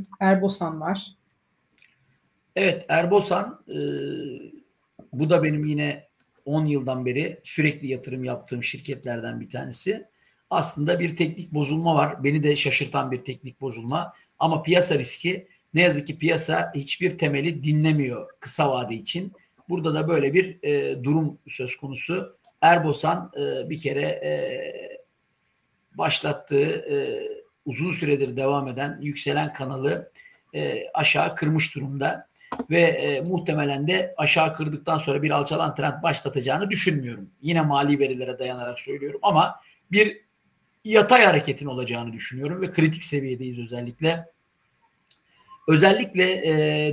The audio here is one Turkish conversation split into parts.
Erbosan var. Evet, Erbosan bu da benim yine 10 yıldan beri sürekli yatırım yaptığım şirketlerden bir tanesi. Aslında bir teknik bozulma var. Beni de şaşırtan bir teknik bozulma. Ama piyasa riski, ne yazık ki piyasa hiçbir temeli dinlemiyor kısa vade için. Burada da böyle bir durum söz konusu. Erbosan bir kere başlattığı uzun süredir devam eden yükselen kanalı aşağı kırmış durumda ve muhtemelen de aşağı kırdıktan sonra bir alçalan trend başlatacağını düşünmüyorum. Yine mali verilere dayanarak söylüyorum ama bir yatay hareketin olacağını düşünüyorum ve kritik seviyedeyiz özellikle. Özellikle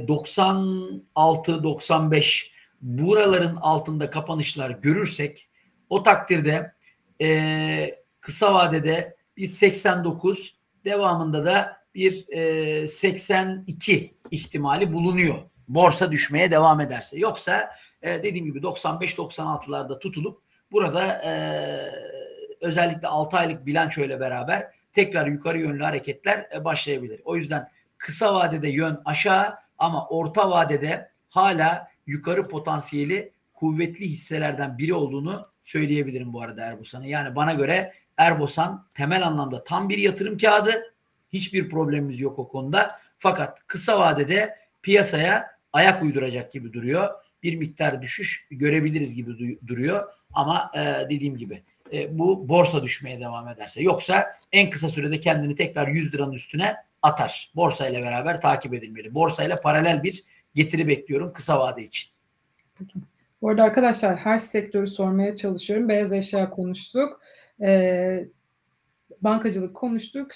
96-95 buraların altında kapanışlar görürsek o takdirde kısa vadede bir 89 devamında da bir 82 ihtimali bulunuyor. Borsa düşmeye devam ederse. Yoksa dediğim gibi 95-96'larda tutulup burada özellikle 6 aylık bilanço ile beraber tekrar yukarı yönlü hareketler başlayabilir. O yüzden kısa vadede yön aşağı ama orta vadede hala yukarı potansiyeli kuvvetli hisselerden biri olduğunu söyleyebilirim bu arada Erbosan'a. Yani bana göre Erbosan temel anlamda tam bir yatırım kağıdı. Hiçbir problemimiz yok o konuda. Fakat kısa vadede piyasaya ayak uyduracak gibi duruyor. Bir miktar düşüş görebiliriz gibi duruyor. Ama dediğim gibi bu borsa düşmeye devam ederse. Yoksa en kısa sürede kendini tekrar 100 liranın üstüne atar. Borsa ile beraber takip edilmeli. Borsa ile paralel bir getiri bekliyorum kısa vade için. Bu arada arkadaşlar her sektörü sormaya çalışıyorum. Beyaz eşya konuştuk. Bankacılık konuştuk.